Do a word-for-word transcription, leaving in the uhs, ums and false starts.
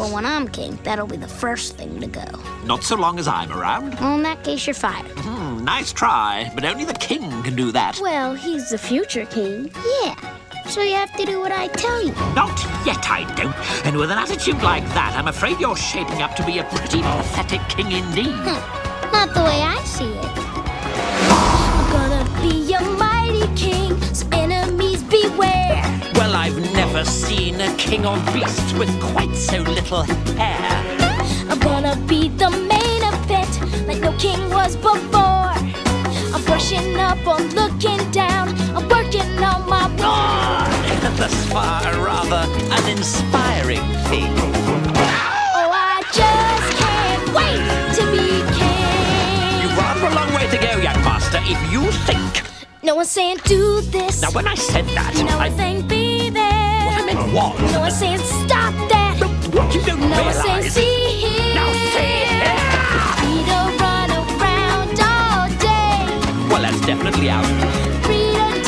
But when I'm king, that'll be the first thing to go. Not so long as I'm around. Well, in that case, you're fired. Hmm, nice try, but only the king can do that. Well, he's the future king. Yeah. So you have to do what I tell you. Not yet, I don't. And with an attitude like that, I'm afraid you're shaping up to be a pretty pathetic king indeed. Hm. Not the way I see it. I'm gonna be a mighty king, so enemies beware. Well, I've never seen a king or beast with quite so little hair. I'm gonna be the main event, like no king was before. I'm brushing up on looking down, I'm working on my war. Thus far, a rather uninspiring thing. Oh, I just can't wait to be king. You've rather a long way to go, young master, if you think. No one's saying do this. Now, when I said that, No I... one's saying be there. What I meant was... No one's saying stop that. No, what you don't No one's saying realize... see here. Now, see here. Free to run around all day. Well, that's definitely out. Free to